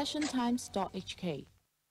passiontimes.hk。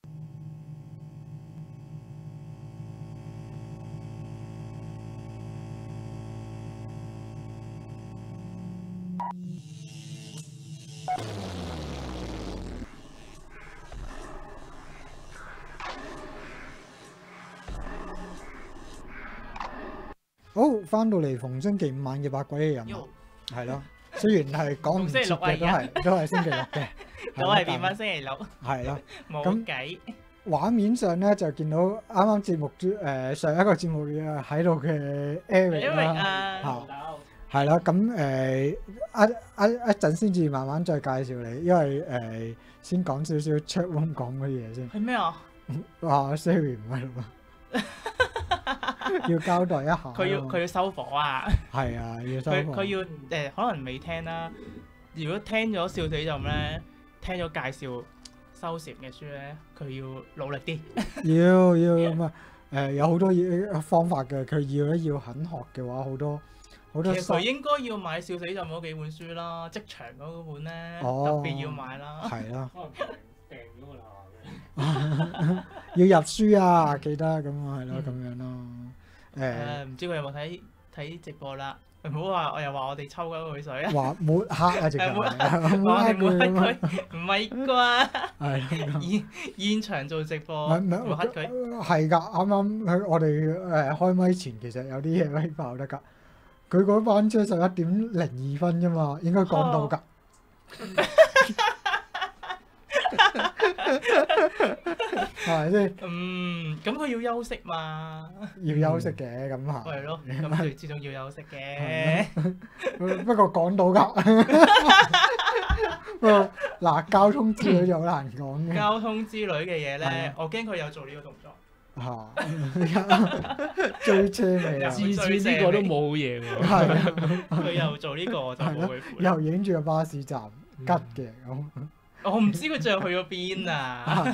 好，翻到嚟逢星期五晚嘅百鬼嘅人物，係咯。雖然係講唔切嘅，都係星期六嘅， 都係變翻星期六， 係咯。 冇計。 畫面上咧就見到啱啱節目上一個節目喺度嘅 Eric 啦，係啦。咁一陣先至慢慢再介紹你，因為先講少少 chat room 講嘅嘢先。 係咩啊？ 哇 Siri 唔喺度啊！要交代一下， 佢要收火啊！ 係啊，要收火。 佢要可能未聽啦。如果聽咗笑死陣咧，聽咗介紹收禪嘅書咧，佢要努力啲。 要咁啊！有好多嘢方法嘅，佢要肯學嘅話，好多。 其實佢應該要買笑死陣嗰幾本書啦，職場嗰本咧，特別要買啦。 係啦。 訂咗㗎啦。 要入書啊！記得咁啊，係咯，咁樣咯。 唔知佢有冇睇直播啦？唔好話我又話我哋抽緊佢水啊！ 話抹黑啊！直頭我哋抹黑佢，唔係啩？ 係現場做直播抹黑佢。 係㗎，啱啱我哋開咪前其實有啲嘢可以爆得㗎。佢嗰班車11:02啫嘛，應該講到㗎。係咪先？ 咁佢要休息嘛？ 要休息嘅，咁嚇。 係咯，咁佢始終要休息嘅。 不過講到㗎。不過嗱，交通之旅就好難講嘅。 交通之旅嘅嘢咧，我驚佢有做呢個動作。 追車未啊？ 次次呢個都冇嘢喎。 係。 佢又做呢個，我就冇去。 又影住個巴士站吉嘅咁。 我唔知佢最後去咗邊啊！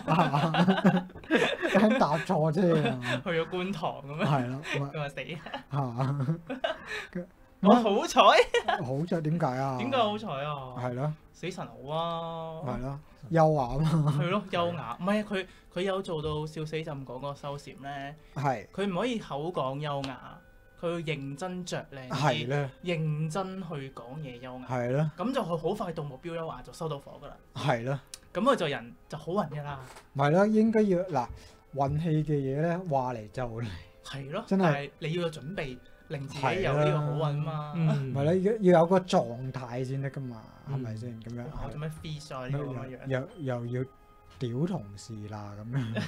搭錯車啊！ 去咗觀塘咁樣。係咯，咁啊死！我好彩。 好彩點解啊？ 點解好彩啊？ 係咯。 死神好啊！ 係咯，優雅啊嘛。 係咯，優雅。唔係啊，佢有做到笑死朕講嗰個修禪咧。 係。佢唔可以口講優雅。佢要認真着靚啲， 認真去講嘢優雅， 係咯， 咁就佢好快到目標優雅就收到火噶啦， 係咯， 咁佢就人就好運噶啦， 咪咯，應該要嗱運氣嘅嘢咧話嚟就嚟， 係咯， 真係， 但係你要有準備令自己有呢個好運嘛， 咪咯，要有個狀態先得噶嘛，係咪先咁樣？ 我做咩 freeze 啊？呢個咁樣又要屌同事啦咁樣。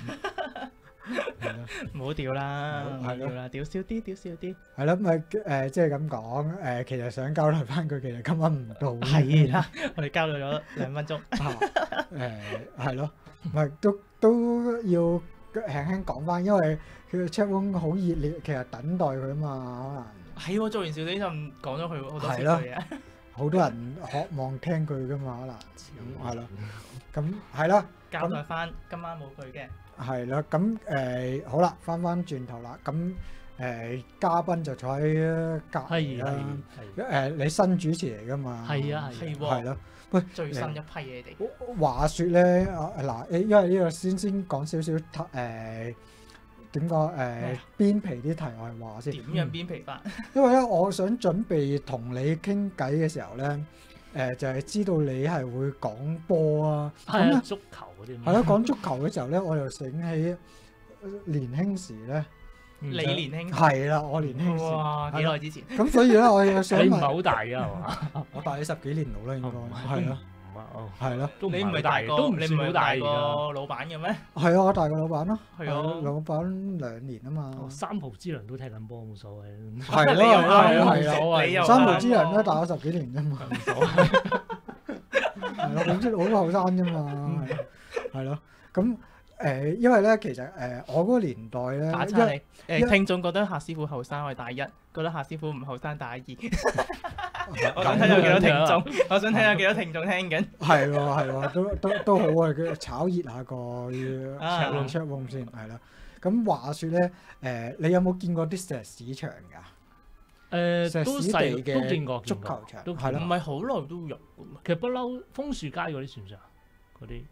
唔好屌啦，係咯，屌少啲，屌少啲。 係咯，咪即係咁講，其實想交流翻佢，其實今晚唔到。 係啦，我哋交流咗2分鐘。 係咯，咪都要輕輕講翻，因為佢 chat room 好熱烈，其實等待佢啊嘛，可能。 係喎，做完笑死就講咗佢好多次嘅。 好多人渴望聽佢噶嘛，可能。係咯，咁係咯。 交代翻今晚冇佢嘅。 係啦，咁好啦，翻轉頭啦，咁嘉賓就坐喺隔離啦。你新主持嚟噶嘛？ 係啊， 係咯。喂， 最新一批嘢哋。 話説咧，嗱，因為呢個先講少少點講邊皮啲題外話先。 點樣邊皮法？ 因為咧，我想準備同你傾偈嘅時候咧。就係知道你係會講波啊， 係足球嗰啲。 係咯，講足球嘅時候咧，我又醒起年輕時咧。 你年輕？ 係啦，我年輕時。 哇！幾耐之前？ 咁所以咧，我又想問。 你唔係好大㗎係嘛？ 我大你10幾年到啦，應該係咯。係咯。 你唔係大個，你唔係大個老闆嘅咩？ 係啊，我大個老闆咯。 係啊， 老闆2年啊嘛。 三浦知良都踢緊波，冇所謂。 係咯，係啊，三浦知良都大我10幾年啫嘛。冇所謂。係咯，總之好後生啫嘛。係咯，咁因為咧，其實我嗰個年代咧， 打岔你聽眾覺得夏師傅後生，我係大1；覺得夏師傅唔後生，大2。我想睇有幾多聽眾，我想睇有幾多聽眾聽緊。 係喎，都好啊！佢炒熱下個 chat room 先，係啦。咁話説咧，你有冇見過啲石屎場㗎？ 都細嘅，都見過足球場， 係啦，唔係好耐都有。 其實不嬲，楓樹街嗰啲算唔算啊？嗰啲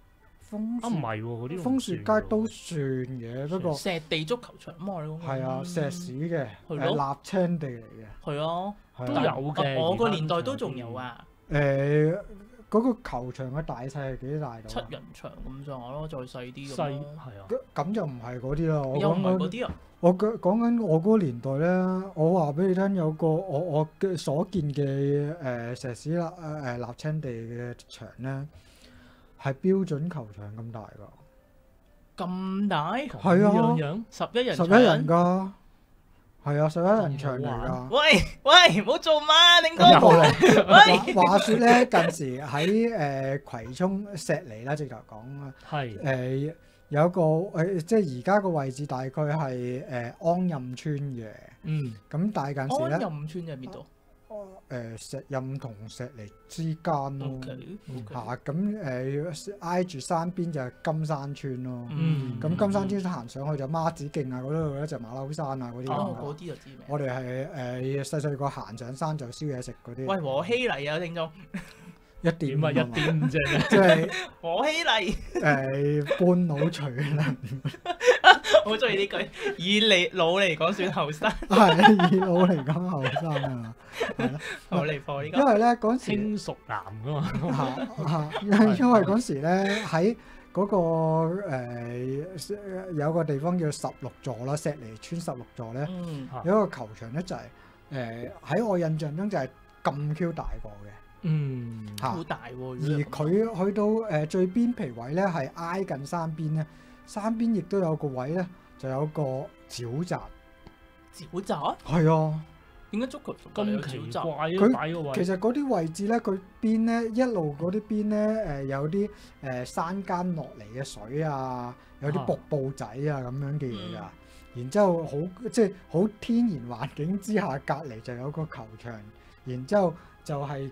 唔係喎，嗰啲楓樹街都算嘅，不過石地足球場嘛，你講係啊，石屎嘅， 係瀝青地嚟嘅。 係啊， 都有嘅。 我個年代都仲有啊。 嗰個球場嘅大細係幾大度？ 7人場咁上下咯，再細啲咁細咯。 係啊， 咁就唔係嗰啲啦。 又唔係嗰啲啊？ 我講緊我嗰個年代咧，我話俾你聽，有個我嘅所見嘅石屎瀝青地嘅場咧，係標準球場咁大㗎。 咁大？ 係啊， 11人 11人㗎。係啊，11人場嚟㗎。 喂，唔好做嘛，頂哥。 話説咧，近時喺葵涌石梨啦，直頭講啊。係有個即係而家個位置大概係安蔭村嘅。咁大近時咧。 安蔭村喺邊度？ 石蔭同石梨之間咯。嚇咁挨住山邊就係金山村咯。咁金山村行上去就孖子徑啊，嗰度咧就馬騮山啊嗰啲。 嗰啲就知名。 我哋係細個行上山就燒嘢食嗰啲。 喂，和稀泥啊，聽眾。 一點啊， 一點啫， 即係和稀泥。 半老隨能。 好中意呢句，以你老嚟講算後生。 係以老嚟講後生啊，係咯。 好離譜呢個。 因為咧嗰時清熟男噶嘛。 因為嗰時咧喺嗰個有個地方叫16座啦，石梨村16座咧，有一個球場咧就係喺我印象中就係咁 Q 大個嘅。 好大喎！ 而佢去到最邊皮位咧係挨近山邊咧，山邊亦都有個位咧就有個沼澤。 沼澤？ 係啊。 點解足球咁奇怪嘅？ 佢其實嗰啲位置咧，佢邊咧一路嗰啲邊咧有啲山間落嚟嘅水啊，有啲瀑布仔啊咁樣嘅嘢㗎。然之後即係好天然環境之下，隔離就有個球場，然之後就係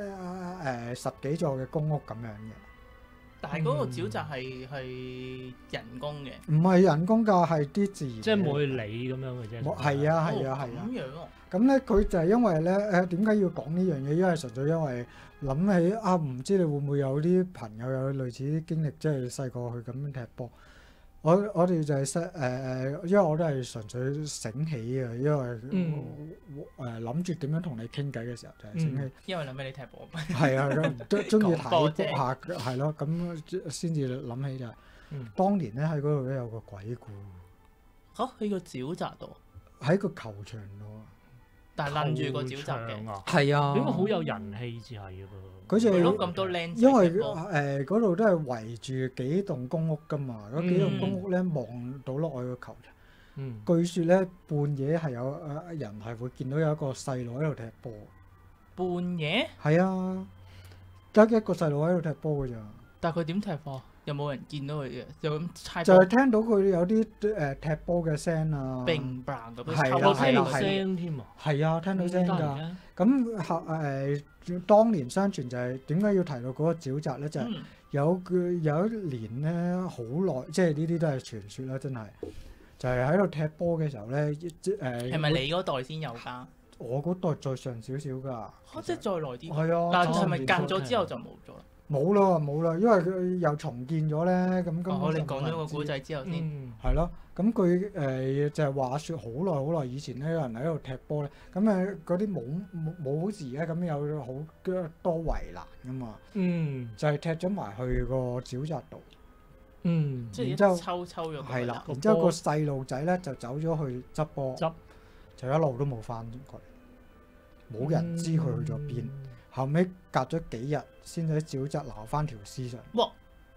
10幾座嘅公屋咁樣嘅。 但係嗰個沼澤係人工嘅， 唔係人工㗎，係啲自然。 即係冇去理咁樣嘅啫。 係啊。 咁樣啊？ 咁咧佢就係因為咧點解要講呢樣嘢？因為純粹因為諗起啊，唔知你會唔會有啲朋友有類似啲經歷，即係細個去咁樣踢波。我哋就係因為我都係純粹醒起嘅，因為諗住點樣同你傾偈嘅時候就係醒起。 因為諗起你踢波。係啊，中意睇波下係咯，咁先至諗起就係當年咧喺嗰度咧有個鬼故。 嚇！喺個沼澤度。喺個球場度。 但係攬住個沼澤嘅。 係啊。 應該好有人氣至係嘅噃。 佢就係咁多靚仔。 因為嗰度都係圍住幾棟公屋㗎嘛，嗰幾棟公屋咧望到落去個球場。據説咧半夜係有人係會見到有一個細路喺度踢波。 半夜？ 係啊，得一個細路喺度踢波㗎咋。 但係佢點踢波？有冇人見到佢嘅？就咁猜。 就係聽到佢有啲踢波嘅聲啊。 乒乓咁樣。 係啦，聲添啊。係啊，聽到聲㗎。咁當年相傳就係點解要提到嗰個沼澤咧？就係有一年咧，好耐，即係呢啲都係傳說啦，真係就係喺度踢波嘅時候咧， 係咪你嗰代先有㗎？ 我嗰代再上少少㗎。 即係再耐啲。 係啊。 但係咪隔咗之後就冇咗啦？ 冇啦，因為佢又重建咗咧，咁我哋講咗個古仔之後先。 係咯，咁佢就係話説好耐以前咧，有人喺度踢波咧，咁嗰啲冇好似而家咁有好多圍欄噶嘛。就係踢咗埋去個沼澤度。 即係一抽咗。 係啦，然之後個細路仔咧就走咗去執波，就一路都冇翻過嚟，冇人知佢去咗邊。後尾隔咗幾日，先喺沼澤撈翻條屍上。 哇！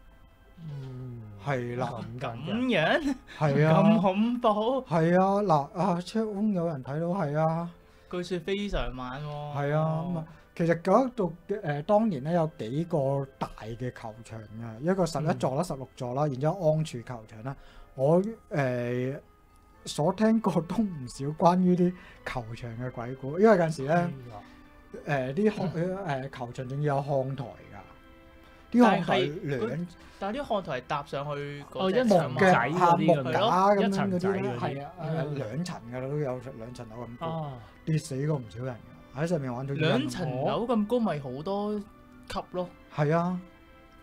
係啦， 咁樣。 係啊。 咁恐怖。 係啊，嗱，check room 有人睇到係啊。 據説非常猛喎。 係啊，咁啊，其實嗰度當年咧有幾個大嘅球場嘅，一個11座啦、16座啦，然之後安柱球場啦。我所聽過都唔少關於啲球場嘅鬼故，因為嗰陣時咧。啲球場仲要有看台㗎，啲看台但係啲看台係搭上去一層嘅木架咁樣嗰啲咧， 係啊，2層㗎啦，都有2層樓咁高，跌死過唔少人㗎，喺上面玩咗。 2層樓咁高咪好多級咯。 係啊，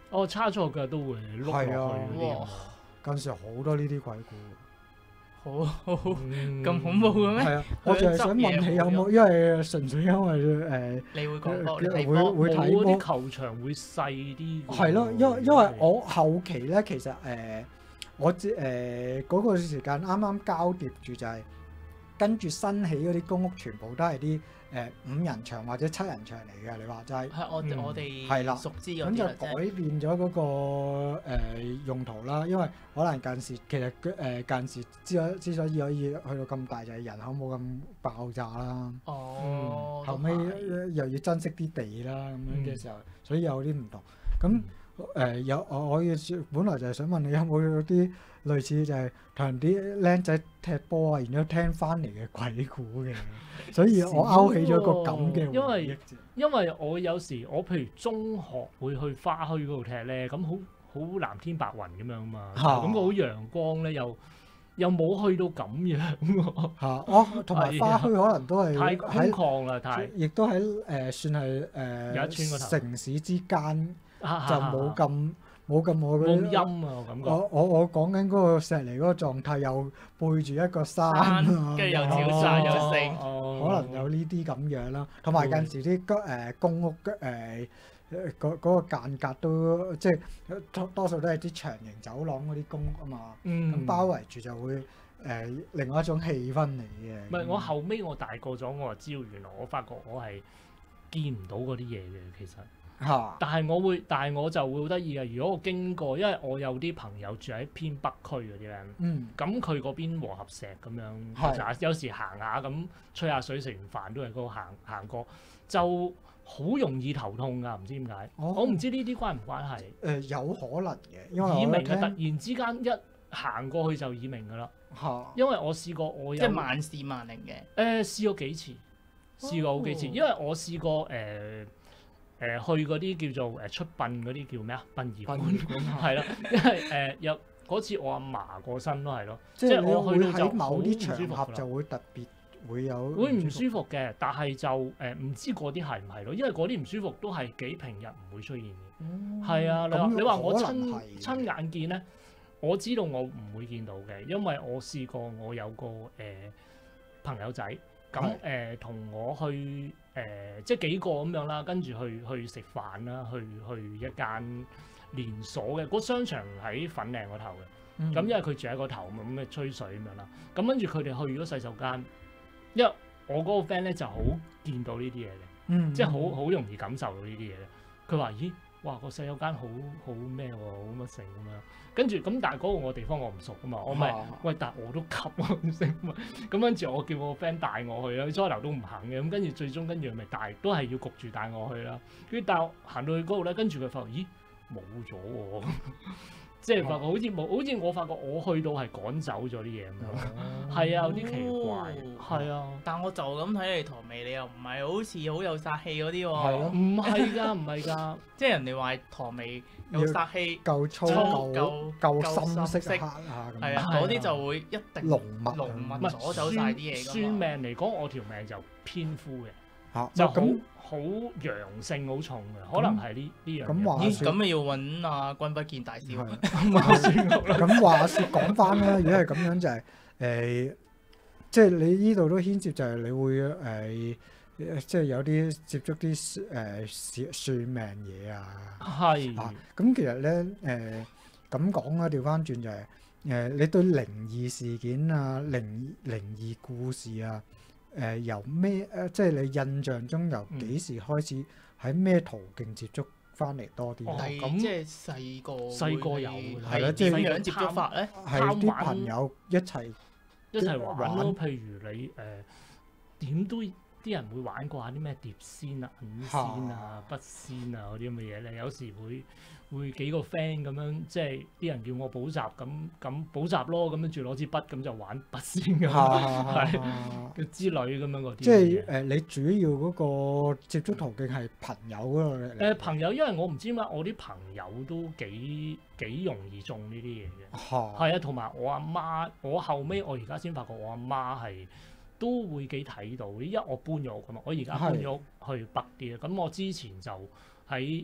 叉錯腳都會碌落去嗰啲啊！ 嗰陣時好多呢啲鬼故， 好咁恐怖嘅咩？ 係啊，我就係想問起有冇，因為純粹因為你會講波，你睇波， 會睇波， 啲球場會細啲。 係咯，因為我後期咧，其實我嗰個時間啱啱交疊住就係跟住新起嗰啲公屋，全部都係啲5人場或者7人場嚟嘅。你話齋係我哋係啦， 熟知嗰啲咁就改變咗嗰個用途啦。因為可能近時其實近時之所以可以去到咁大，就係人口冇咁爆炸啦。 哦， 後尾又要珍惜啲地啦，咁樣嘅時候，所以有啲唔同。咁我本來就係想問你有冇啲類似就係同啲僆仔踢波啊，然之後聽翻嚟嘅鬼故嘅，所以我勾起咗個咁嘅回憶。 因為我有時譬如中學會去花墟嗰度踢咧，咁好藍天白雲咁樣嘛，咁好陽光咧，又冇去到咁樣喎。同埋花墟可能都係太空曠啦， 亦都喺算係有一村個頭城市之間。就冇咁冇陰啊！我感覺我講緊嗰個石梨嗰個狀態，又背住一個山， 跟住又照晒又升， 可能有呢啲咁樣啦。同埋近時啲公屋嗰個間隔都即係多數都係啲長形走廊嗰啲公屋啊嘛，咁包圍住就會另外一種氣氛嚟嘅。 唔係我後尾我大個咗，我就知道原來我發覺我係見唔到嗰啲嘢嘅，其實。但係我就會好得意嘅。如果我經過，因為我有啲朋友住喺偏北區嗰啲咧，咁佢嗰邊和合石咁樣，有時行下咁吹下水，食完飯都係嗰度行過，就好容易頭痛㗎，唔知點解。我唔知呢啲關唔關係？ 有可能嘅，因為耳鳴突然之間一行過去就耳鳴㗎啦。因為我試過即係萬試萬靈嘅。試過幾次，試過好幾次，因為我試過去嗰啲叫做出殯嗰啲叫咩啊？殯儀館係啦，因為有嗰次我阿嫲過身都係咯，即係我去到就某啲場合就會特別會唔舒服嘅，但係就唔知嗰啲係唔係咯，因為嗰啲唔舒服都係幾平日唔會出現嘅。係啊，你話我親眼見咧，我知道我唔會見到嘅，因為我試過我有個朋友仔咁同我去。即係幾個咁樣啦，跟住去食飯啦，去一間連鎖嘅嗰商場喺粉嶺嗰頭嘅，咁因為佢住喺個頭咁嘅吹水咁樣啦，咁跟住佢哋去咗洗手間，因為我嗰個 friend 咧就好見到呢啲嘢嘅，即係好容易感受到呢啲嘢嘅。佢話：咦，哇個洗手間好咩喎，好乜成咁樣。跟住咁，但係嗰個地方我唔熟噶嘛，我咪喂，但係我都急啊唔識嘛。咁跟住我叫我個 friend 帶我去啦，初頭都唔肯嘅，咁跟住最終跟住咪都係要焗住帶我去啦。跟住但係行到去嗰度咧，跟住佢發覺咦冇咗喎，即係發覺好似冇，好似我發覺我去到係趕走咗啲嘢咁樣。係啊，有啲奇怪。係啊， 但我就咁睇你唐眉，你又唔係好似好有殺氣嗰啲喎。 係咯， 唔係㗎，唔係㗎， 即係人哋話唐眉有殺氣， 夠粗夠深色黑啊咁。 係啊，嗰啲就會一定濃密阻走晒啲嘢㗎嘛。 算命嚟講，我條命就偏枯嘅。 就咁好陽性好重嘅，可能係呢樣嘢。 咁咪要揾阿君不見大師。 咁話説講翻啦，如果係咁樣就係即係你呢度都牽涉就係你會即係有啲接觸啲算命嘢啊。 係。 咁其實咧咁講啦，調翻轉就係你對靈異事件啊、靈異故事啊。由咩即係你印象中由幾時開始喺咩途徑接觸翻嚟多啲？ 咁即係細個有係啦，即係點樣接觸法咧？ 係啲朋友一齊玩咯。譬如你點都啲人會玩過下啲咩碟仙啊、銀仙啊、筆仙啊嗰啲咁嘅嘢咧，有時會幾個 friend 咁樣，即係啲人叫我補習咁補習咯，咁跟住攞支筆咁就玩筆仙咁，係之類咁樣嗰啲。 即係你主要嗰個接觸途徑係朋友嗰個朋友，因為我唔知點解我啲朋友都幾容易中呢啲嘢嘅。係啊，同埋我阿媽，我後尾我而家先發覺我阿媽係都會幾睇到，因為我搬咗屋㗎嘛，我而家搬咗去北啲啦。咁我之前就喺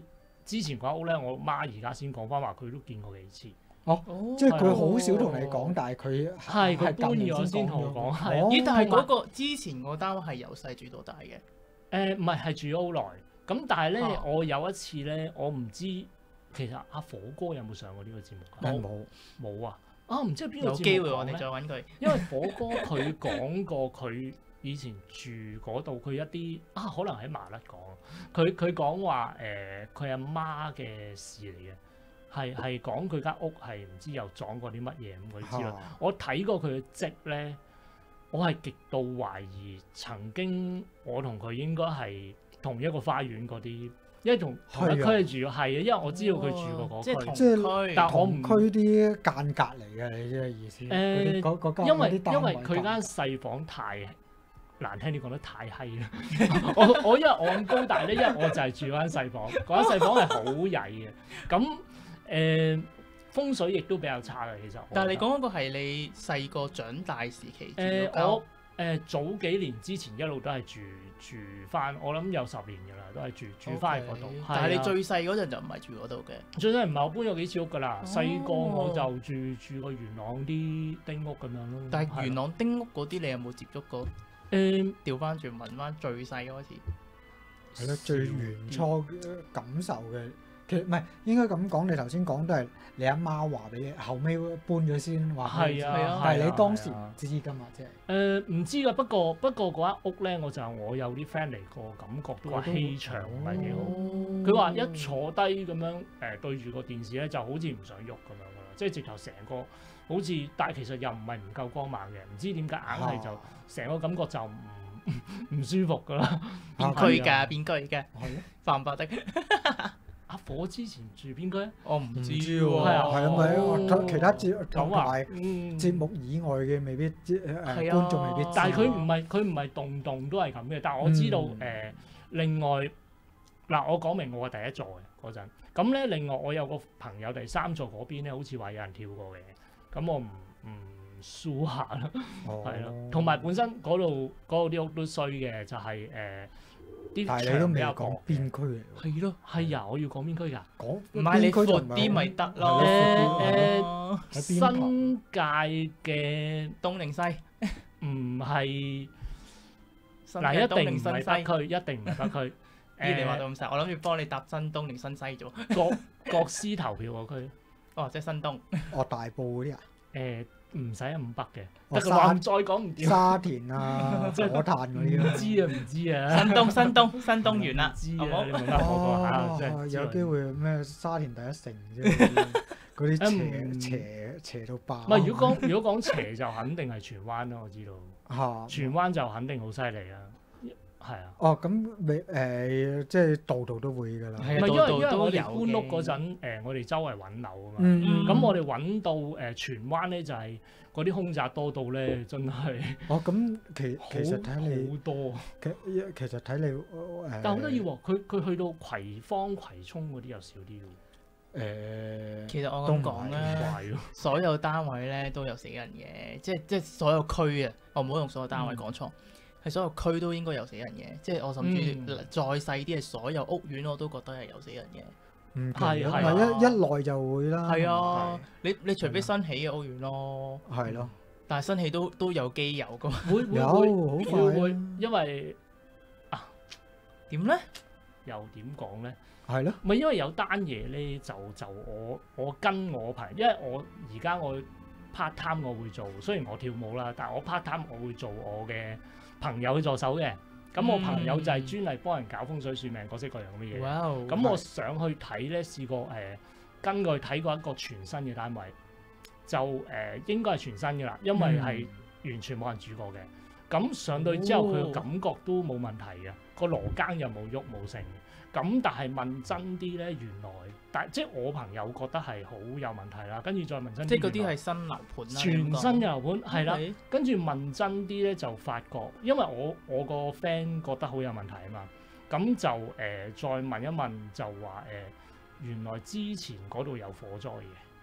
之前嗰間屋咧，我媽而家先講翻話，佢都見過幾次。 即係佢好少同你講，但係佢係佢搬咗先同我講。係咦？但係嗰個之前個單位係由細住到大嘅。 唔係住咗好耐。咁但係咧，我有一次咧，我唔知其實阿火哥有冇上過呢個節目？冇啊！唔知邊個節目講咧？有機會我哋再揾佢。因為火哥佢講過佢以前住嗰度，佢一啲可能喺麻甩講。佢講話佢阿媽嘅事嚟嘅，係講佢間屋係唔知又撞過啲乜嘢咁嗰啲之類。我睇過佢嘅積咧，我係極度懷疑曾經我同佢應該係同一個花園嗰啲，因為同一區係住，係啊，因為我知道佢住過嗰區， 即係但我唔區啲間隔嚟嘅，你嘅意思？ 因為佢間細房太難聽啲講得太閪啦！我因為我咁高大咧，因為我就係住嗰間細房，嗰間細房係好曳嘅，咁風水亦都比較差嘅，其實。 但係你講嗰個係你細個長大時期我早幾年之前一路都係住翻，我諗有10年㗎啦，都係住翻喺嗰度。 但係你最細嗰陣就唔係住嗰度嘅。 最細唔係，我搬咗幾次屋㗎啦。細個我就住過元朗啲丁屋咁樣咯。 但係元朗丁屋嗰啲，你有冇接觸過？調翻轉問翻最細嗰次。 係咯，最原初感受嘅。其實唔係應該咁講，你頭先講都係你阿媽話俾你，後尾搬咗先話俾你知。係啊，但係你當時唔知㗎嘛，即係。 唔知㗎，不過嗰間屋咧，我有啲 friend 嚟過，感覺都話氣場唔係幾好。佢話一坐低咁樣對住個電視咧，就好似唔想喐咁樣㗎啦，即係直頭成個好似，但係其實又唔係唔夠光猛嘅，唔知點解硬係就成個感覺就唔舒服㗎啦。 邊區㗎？邊區嘅？係咯，百唔百的？ 阿火之前住邊區？ 我唔知喎。 係啊，咪其他節目以外嘅未必觀眾未必知。 但係佢唔係棟棟都係咁嘅。但係我知道另外嗱，我講明我係第一座嘅嗰陣。咁咧，另外我有個朋友第3座嗰邊咧，好似話有人跳過嘅。咁我唔輸下啦，係咯。同埋本身嗰度啲屋都衰嘅，就係但係你都未講邊區嚟喎？ 係咯，係啊，我要講邊區㗎？ 講唔係你闊啲咪得咯？ 新界嘅東定西？ 唔係嗱，一定唔係北區，一定唔係北區。 你話到咁細，我諗住幫你搭新東定新西啫喎。 各師投票嗰區。 即係新東。 大埔嗰啲啊？ 唔使500嘅，得個話再講唔掂。 沙田啊，火炭嗰啲唔知啊。 新東完啦。 知啊，你問下我個有機會咩？沙田第一城啫，嗰啲邪到爆。 唔係，如果講邪就肯定係荃灣啦，我知道。荃灣就肯定好犀利啦。係啊。 咁即係度度都會㗎啦。 唔係因為我哋搬屋嗰陣，我哋周圍揾樓啊嘛。咁我哋揾到荃灣咧，就係嗰啲空宅多到咧，真係。 咁其實睇你好多。 其實睇你但係好得意喎，佢去到葵芳、葵涌嗰啲又少啲喎。 其實我咁講咧，所有單位咧都有死人嘅，即係所有區啊，我唔好用所有單位講錯。係所有區都應該有死人嘅，即係我甚至再細啲係所有屋苑我都覺得係有死人嘅。 係一耐就會啦。 係啊，你除非新起嘅屋苑咯。 係咯。 但係新起都有機有㗎嘛。 會，因為點咧？ 又點講咧？ 係咯。 唔係因為有單嘢咧，就我跟我朋友，因為我而家我 part time 我會做，雖然我跳舞啦，但係我 part time 我會做我嘅朋友嘅助手嘅。咁我朋友就係專嚟幫人搞風水算命各式各樣咁嘅嘢。咁我上去睇咧，試過跟佢睇過一個全新嘅單位，就應該係全新嘅啦，因為係完全冇人住過嘅。咁上到之後佢嘅感覺都冇問題嘅，個羅庚又冇喐冇剩。咁但係問真啲咧，原來即係我朋友覺得係好有問題啦。跟住再問真啲， 即係嗰啲係新樓盤啦， 全新嘅樓盤係啦。跟住問真啲咧，就發覺，因為我個 friend 覺得好有問題啊嘛。咁就再問一問，就話原來之前嗰度有火災嘅。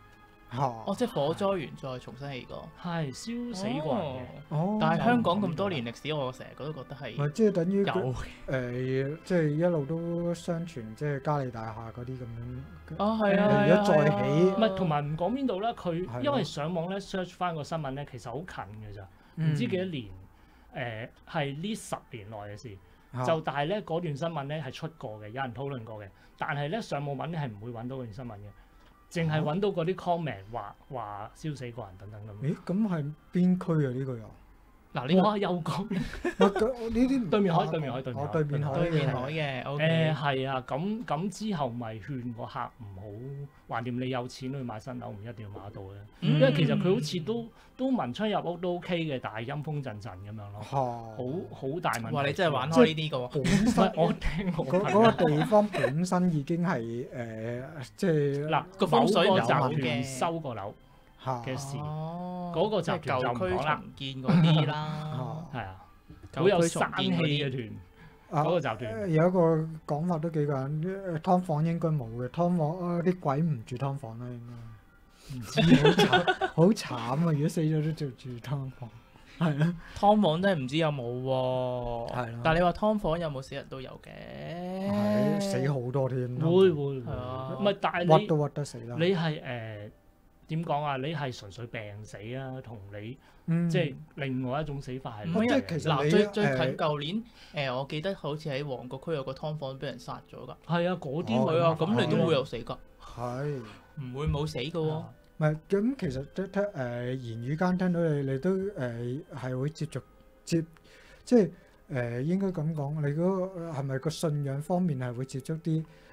哦，即係火災完再重新起過。 係燒死過人嘅。 哦， 但係香港咁多年歷史，我成日都覺得係咪即係等於有即係一路都相傳，即係嘉利大廈嗰啲咁樣。 哦，係啊， 如果再起， 唔係同埋唔講邊度啦，佢因為上網咧 search 翻個新聞咧，其實好近嘅咋，唔知幾多年，係呢10年內嘅事。就但係咧嗰段新聞咧係出過嘅，有人討論過嘅，但係咧上網揾咧係唔會揾到嗰段新聞嘅，淨係揾到嗰啲 comment 話燒死過人等等咁。 咦？咁係邊區啊？呢個又？ 嗱，呢個又講呢啲對面海，對面海，對面海， 對面海嘅。 係啊，咁之後咪勸個客唔好，橫掂你有錢去買新樓，唔一定要買得到嘅。因為其實佢好似都文昌入屋都 OK 嘅，但係陰風陣陣咁樣咯，好大問題。 哇！你真係玩開呢啲嘅喎。 本身我聽嗰個地方本身已經係即係嗱個風水有集團嘅收個樓嘅事，嗰個集團就唔講啦。 重建嗰啲啦， 係啊，好有生氣嘅團，嗰個集團有一個講法都幾個人，劏房應該冇嘅，劏房啲鬼唔住劏房啦，應該唔知好慘啊！如果死咗都做住劏房，係啊， 劏房真係唔知有冇喎， 係咯。 但係你話劏房有冇死人都有嘅， 係死好多添， 會係啊， 唔係但係屈都屈得死啦。 你係點講啊？你係純粹病死啊，同你即係另外一種死法係唔一樣。 其實嗱，最近舊年我記得好似喺旺角區有個劏房俾人殺咗㗎。 係啊，嗰啲係啊，咁你都會有死㗎。 係唔會冇死㗎喎。 唔係咁，其實言語間聽到你都係會即係應該咁講，你嗰個係咪個信仰方面係會接觸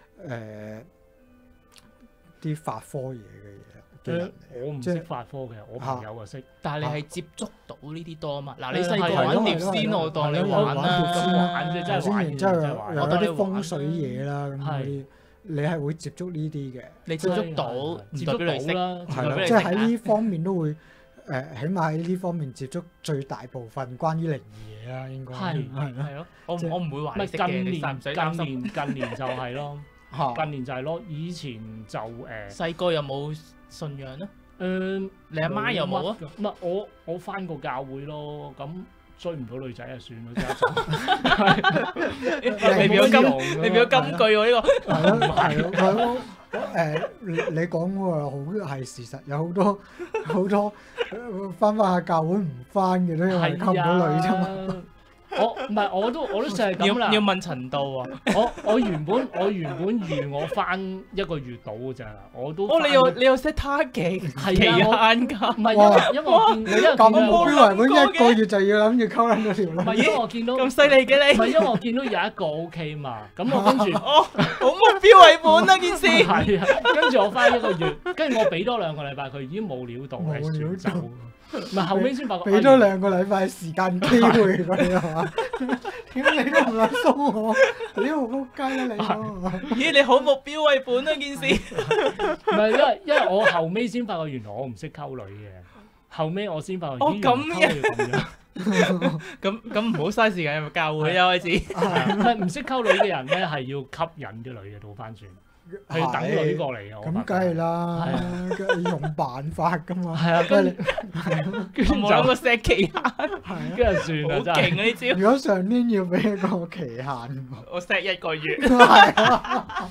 啲法科嘢嘅嘢？ 我唔識法科嘅，我朋友就識。 但係你係接觸到呢啲多嘛？嗱，你細個玩碟仙，我當你玩啦， 咁玩啫，真係玩。 然之後有啲風水嘢啦，咁嗰啲你係會接觸呢啲嘅。 你接觸到，接觸到啦， 係啦，即係喺呢方面都會起碼喺呢方面接觸最大部分關於靈異嘢啦，應該係咯。我唔會話你識嘅，你唔使擔心。 近年就係咯。近年就係咯，以前就細個有冇信仰咧？你阿媽有冇啊？ 唔係我返過教會咯，咁追唔到女仔就算咯， 你變咗金句喎呢個。 係咯，你講嗰個好係事實，有好多返下教會唔返嘅都因為溝唔到女啫嘛。 我都成日咁啦。 要問陳道啊！ 我原本預我翻1個月到㗎咋，我都你有 set target 期限㗎？ 唔係因為我見咁目標為本1個月就要諗住溝撚嗰條女。 唔係因為我見到咁犀利嘅你。 唔係因為我見到有一個 OK 嘛，咁我跟住好目標為本啊件事。 係啊，跟住我翻1個月，跟住我俾多2個禮拜佢已經冇料到係選走。唔係後尾先發覺， 俾多2個禮拜時間機會佢係嘛？點解你都唔嚟蘇我？你好撲街啊你！ 咦，你好目標為本啊件事。 唔係因為我後尾先發覺原來我唔識溝女嘅，後尾我先發覺咦咁樣。咁唔好嘥時間入教會啊開始。 唔識溝女嘅人咧係要吸引啲女嘅，倒翻轉。係要等女過嚟嘅， 咁梗係啦，梗係用辦法噶嘛。 係啊，跟住冇諗過 set 期限， 跟住算啦， 好勁啊呢招！ 如果上年要俾一個期限， 我 set 1個月。 係啊，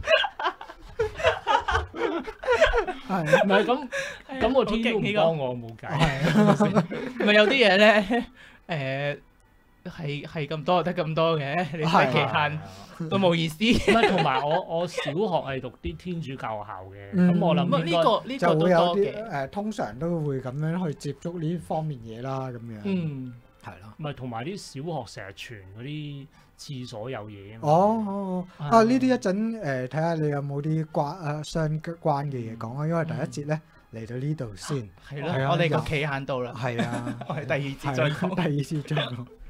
係唔係咁我天都唔幫我冇計。 咪有啲嘢咧，係咁多就得咁多嘅，你 set 期限。都冇意思。 同埋我小學係讀啲天主教學校嘅，咁我諗呢個都多嘅。 通常都會咁樣去接觸呢方面嘢啦，咁樣。係咯。 唔係同埋啲小學成日傳嗰啲廁所有嘢啊嘛。呢啲一陣睇下你有冇啲相關嘅嘢講啊，因為第一節咧嚟到呢度先。 係咯，我哋個期限到啦。 係啊， 我哋第2節再講。 第2節再講。